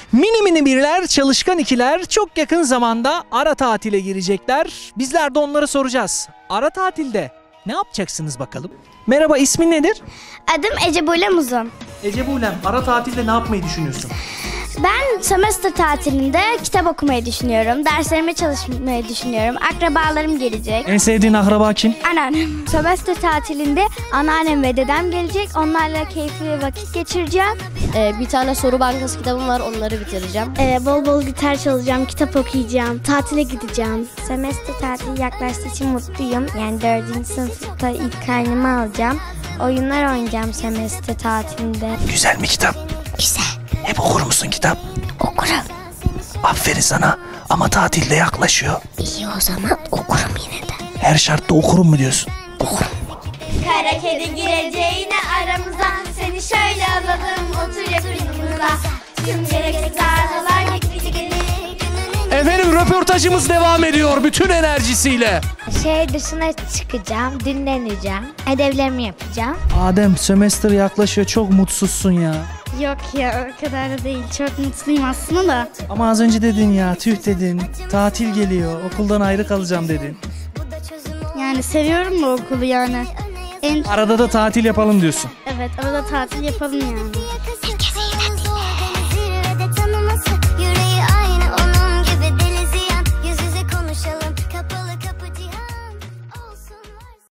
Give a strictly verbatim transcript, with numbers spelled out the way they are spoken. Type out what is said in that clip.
Mini mini birler, çalışkan ikiler çok yakın zamanda ara tatile girecekler. Bizler de onlara soracağız. Ara tatilde ne yapacaksınız bakalım? Merhaba, ismin nedir? Adım Ece Bulem Uzun. Ece Bulem, ara tatilde ne yapmayı düşünüyorsun? Ben sömestr tatilinde kitap okumayı düşünüyorum. Derslerime çalışmayı düşünüyorum. Akrabalarım gelecek. En sevdiğin akraba kim? Anneannem. Sömestr tatilinde anneannem ve dedem gelecek. Onlarla keyifli vakit geçireceğim. Ee, bir tane soru bankası kitabım var, onları bitireceğim. Ee, bol bol gitar çalacağım, kitap okuyacağım, tatile gideceğim. Sömestr tatili yaklaştığı için mutluyum. Yani dördüncü sınıfta ilk karnımı alacağım. Oyunlar oynayacağım sömestr tatilinde. Güzel mi kitap? Güzel. Hep okur musun kitap? Okurum. Aferin sana, ama tatilde yaklaşıyor. İyi, o zaman okurum yine de. Her şartta okurum mu diyorsun? Kara kedi gireceğine aramıza, seni şöyle alalım, otur yakınımıza. Tüm gereksiz arızalar yıkıcı gelir. Efendim, röportajımız devam ediyor bütün enerjisiyle. Şehir dışına çıkacağım, dinleneceğim, ödevlerimi yapacağım. Adem, sömestr yaklaşıyor, çok mutsuzsun ya. Yok ya, o kadar da değil. Çok mutluyum aslında da. Ama az önce dedin ya, tüh dedin, tatil geliyor, okuldan ayrı kalacağım dedin. Yani seviyorum bu okulu yani. En... Arada da tatil yapalım diyorsun. Evet, arada tatil yapalım yani.